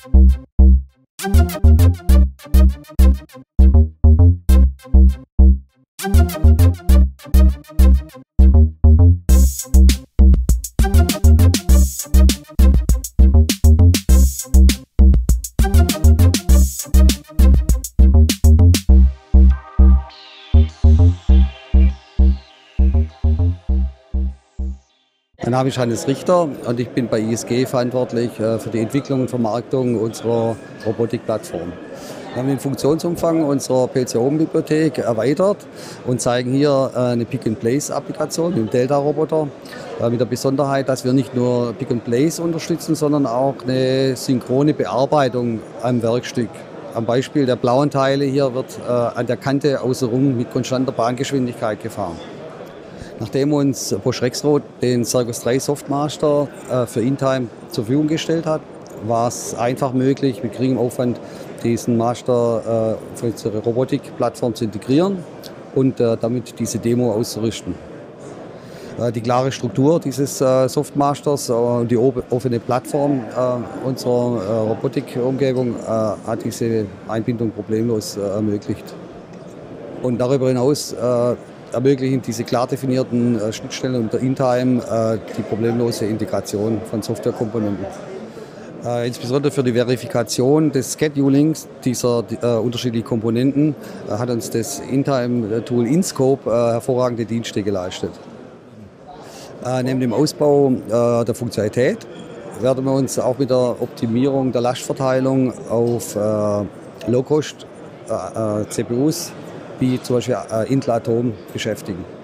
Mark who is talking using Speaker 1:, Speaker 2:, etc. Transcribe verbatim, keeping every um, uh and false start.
Speaker 1: Mein Name ist Hannes Richter und ich bin bei I S G verantwortlich für die Entwicklung und Vermarktung unserer Robotikplattform. Wir haben den Funktionsumfang unserer P C Home-Bibliothek erweitert und zeigen hier eine Pick-and-Place-Applikation mit dem Delta-Roboter. Mit der Besonderheit, dass wir nicht nur Pick-and-Place unterstützen, sondern auch eine synchrone Bearbeitung am Werkstück. Am Beispiel der blauen Teile hier wird an der Kante außenrum mit konstanter Bahngeschwindigkeit gefahren. Nachdem uns Bosch Rexroth den Circus drei Softmaster äh, für InTime zur Verfügung gestellt hat, war es einfach möglich, mit geringem Aufwand diesen Master äh, für unsere Robotikplattform zu integrieren und äh, damit diese Demo auszurüsten. Äh, die klare Struktur dieses äh, Softmasters und äh, die offene Plattform äh, unserer äh, Robotikumgebung äh, hat diese Einbindung problemlos äh, ermöglicht. Und darüber hinaus äh, ermöglichen diese klar definierten äh, Schnittstellen unter InTime äh, die problemlose Integration von Softwarekomponenten. Äh, insbesondere für die Verifikation des Schedulings dieser äh, unterschiedlichen Komponenten äh, hat uns das InTime-Tool InScope äh, hervorragende Dienste geleistet. Äh, neben dem Ausbau äh, der Funktionalität werden wir uns auch mit der Optimierung der Lastverteilung auf äh, Low-Cost äh, C P Us wie zum Beispiel äh, Intel Atom beschäftigen.